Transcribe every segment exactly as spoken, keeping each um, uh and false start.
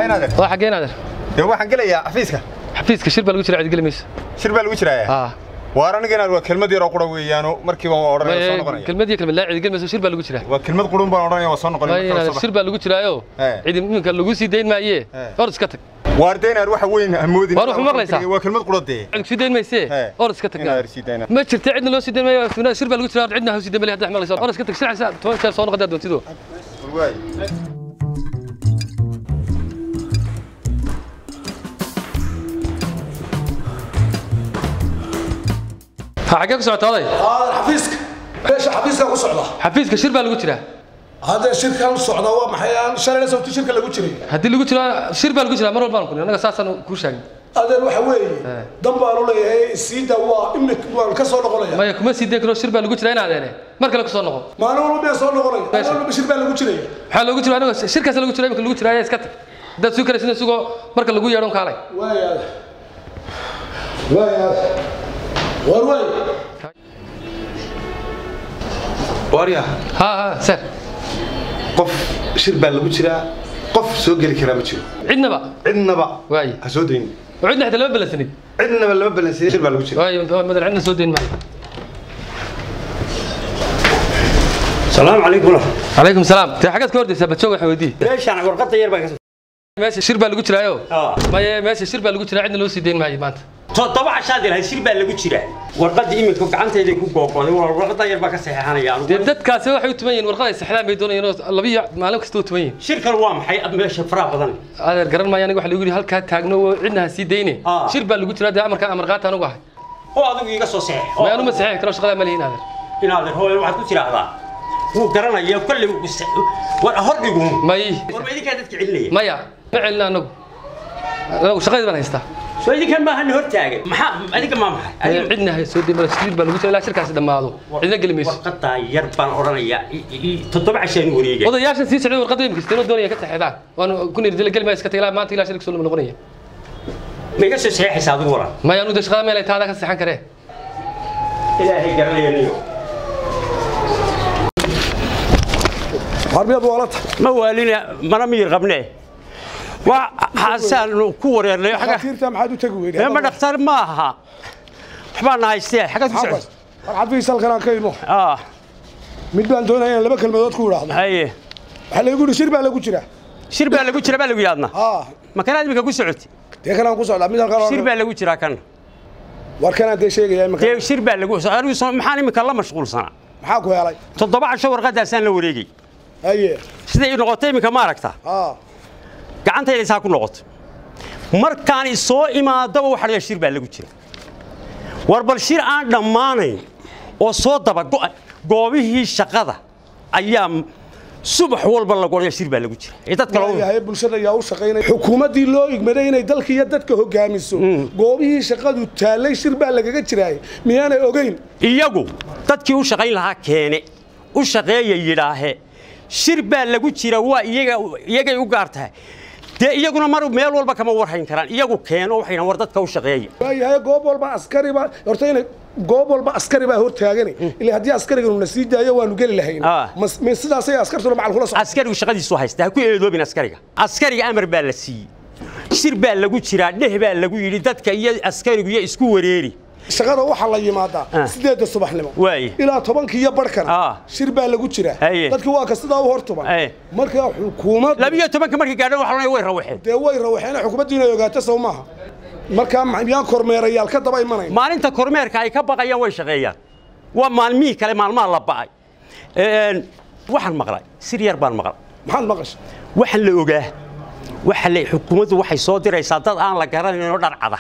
هاي نادر واحد جاي نادر يا واحد قال يا حفيزك حفيزك شرب لو جرى عيد قلميس شرب لو جرى اه وارنا جينا كلمه يرو قرو ويانو markii baan oranay soo noqonay kelmadii kelmad la cid galmayso shirba lagu jiraa waa kelmad qurun baan oranay waa soo noqonay shirba lagu jiraayo cid iminka lagu sii deyn maaye or iska tag واردينا waxa weyn amoodin waa wax maqlaysaa waa kelmad qurudee cid sii deyn mayse or iska tag ma jirta cidna loo sii deyn maayo shirba lagu jiraa cidna ha sii deyn maayo hadda maqlaysaa or iska tag shirca toban jeer soo noqodaa doontido way حاجة كسرت هذا. هذا حفيزك. ليش حفيزك كسرته؟ حفيزك شرب اللي قلت له. هذا الشركة الصعدة ومحيان شركة لازم تشركة اللي قلت لي. هذا اللي قلت له شرب اللي قلت له مرة بالكم أنا أساسا كوشان. هذا الوحوي. دم بارو لي هي السيدة وإمك والكسر نقولي. ما يكون مسيد ذكر شرب اللي قلت له أنا عليه. مرة كلا كسر نقول. ما أنا ولا بيصير نقولي. أنا ولا بشرب اللي قلت لي. حلو قلت له أنا شركة اللي قلت له يمكن اللي قلت له يا سكت. ده سكر سنة سوق مرة كلا قوي يارون كاري. ويا. ويا. وروي. واريا ها ها سر قف شرب لو جرا قف سو غلي كرا ما جيرو عندنا بقى عندنا بقى واي اسودين وعندنا حتى لما بلسني عندنا لما بلسني شرب لو جرا واي مثلا عندنا سودين معي السلام عليكم عليكم السلام تي حاجات كوردي سبت شوق حودي ليش انا ورقه ير باك ماشي شرب لو جرايو اه ما ماشي شرب لو جرا عندنا لو سيدين معي مانت طبعا شادي هاي شرب لو جرا ورقه ايميلك gacantayda ku goobqoday warqada yar ba ka saxeexanaya dadkaasi waxay u tumayeen warqada saxdaan bay doonayeen labiyo maalin kasta u tumayeen shirkan waa maxay meesha faraha badan adeer garan ma aniga waxa lagu yiri halka taagno cidna sii deeyne shir baa lagu jiraa daa amarka amar qaata anigu ahay oo adigu iga soo saxeex ma anu ma saxeex karo shaqada ma leeyin adeer in adeer hooyo waxaad ku tiraahdaa wuu garanaya kulli war hor dhigu may war ma idinka dadka cilinaya maya ma cilna anagu anagu shaqada baan haystaa soo idinka ma han hor taagan maxaa adiga ma maxay cidna hay soo deemal shir baa lagu jiraa shirkaas dhamaado cidna galmayso warqada yar baan oranaya toddoba cashaan wareegay odayaashan sii socday warqada imika istana doonaya ka saxeedaan waan ku nirjil galmay iska tagay maanta ilaa shirka soo noqonaya ma iga soo saxeexaysa adigu waran ma yaanu shaqada meel ay taada ka saxan karee ilaahay garanayniyo حربيات والله ما والينا ما نمير غبنه وحسن ku wareernay xaga tirta maxaad u tagi weeyday ma dhakhtar ma aha waxbaan haystay xaga ku socod warxad fiisal kana kaymo ah mid baan doonayaa laba kalmadood ku waraahdo haye waxa lagu yiri shir baa lagu jira shir baa lagu jira baa lagu yaadna ah ma kana admiga ku socoti dee kana ku socda mid halka shir baa lagu jira kan war kana dee sheegaya ma dee shir baa lagu socdo maxaan imika la mashquulsana maxaa ku helay toddoba casho warqadaasaan la wareegay haye sidii noqotay imika ma aragta ah gacantayda isaa ku noqoto markaan soo imaadaba waxa la shir baa lagu jira war bal shir aan dhamaanayn oo soo daba goobihii shaqada ayaa subax walba la go'ay shir baa lagu jira ee dadka loo yahay bulshada ayaa u shaqeynay xukuumadii loo igmaday inay dalka iyo dadka hogaamiso goobihii shaqadu taalay shir baa lagaga jiray miyaanay ogeyn iyagu dadkii u shaqeyn lahaa keene u shaqeeyay yiraahe shir baa lagu jira waa iyaga iyagay u gaartahay de iyaguna mar meel walba kama warhayn karaan iyagu keeno waxayna war dadka u shaqeeyay yahay goob walba askari ba horta inay goob walba askari ba hor taagan ilaa hadii askariga uu nasiid daayo waanu gali lahayn ma sidaas ay askartu macal kula soo askarigu shaqadiisu haysta ku eedoobin askariga askariga amar baa la siiyay shir baa lagu jira dheh baa lagu yiri dadka iyo askarigu iyo isku wareeri shaqada waxa la yimaadaa sideeda subaxnimo ilaa tobankii iyo barkan shir baa lagu jira dadku waa ka sidaa u hortuban marka xukuumad labiyo tobanka markii gaadhan waxa la way rawaxeen de way rawaxeen xukuumaddu inay ogaato Soomaha marka maxaan kormeerayaal ka daba imanay maalinta kormeerka ay ka baqayaan way shaqeeyaan waa maalmii kale maalmaha la bacay een waxaan maqlay sir yar baan maqlay maxaan maqashay waxa la ogaa waxa la xukuumaddu waxay soo diraysaa dad aan la garanayn oo dharcada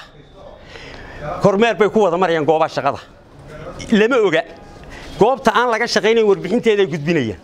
kormeer bay ku wada marayaan goobaha shaqada lama oga goobta aan laga shaqeynayn warbixinteeda ay gudbinayaan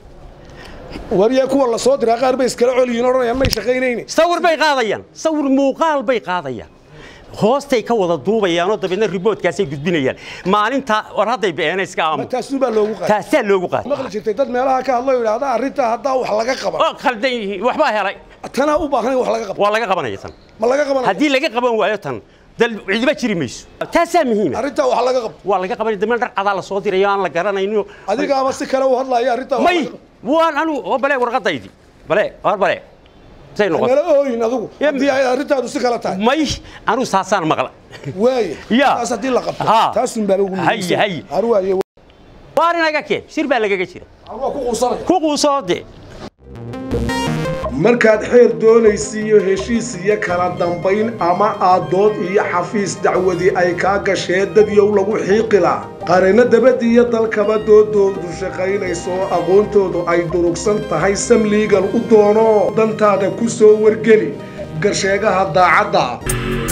wariya kuwa la soo diray qaar bay iskala coliyin oranayaan may shaqeynayeen sawir bay qaadayaan sawir muuqaal bay qaadayaan hoostay ka wada duubayaan oo dabeedna reportkaas ay gudbinayaan maalinta war haday beenay iska aamu taas baa loogu qaaday taas loogu qaaday maqli jirtay dad meelaha ka hadlay yiraahdo arinta hadda wax laga qaban oo khaldan yihiin waxba helay tana u baahan wax laga qaban waa laga qabanaya tan ma laga qaban hadii laga qaban waayo tan dal ciidba jiri mayso taas muhiim arinta wax laga qab waa laga qaban dhammaan dhar cadaal soo diray aan la garanayno adiga ama si kale u hadlaya arinta may waan anu oo bale warqadaydi bale war bale say noqotay أنا أوين أذوق دي أريتها دوسي كلا تاي may anu saasaan maqla واي يا تاس هدي لقب ها تاس نبالو هي هي أروى waarinaga keen shir baa lagaga jira أروى كوكوصار كوكوصار markaad xeer doonaysiiyo heshiis iyo kala dambayn ama aadood iyo xafiis dacwadi ay ka gashee dad yow lagu xiiqila qareena dabad iyo dalkaba doodoodu shaqaynayso aqoontoodu ay durugsan tahay sam legal u doono dantaada ku soo wargeli garsheegaha daacadda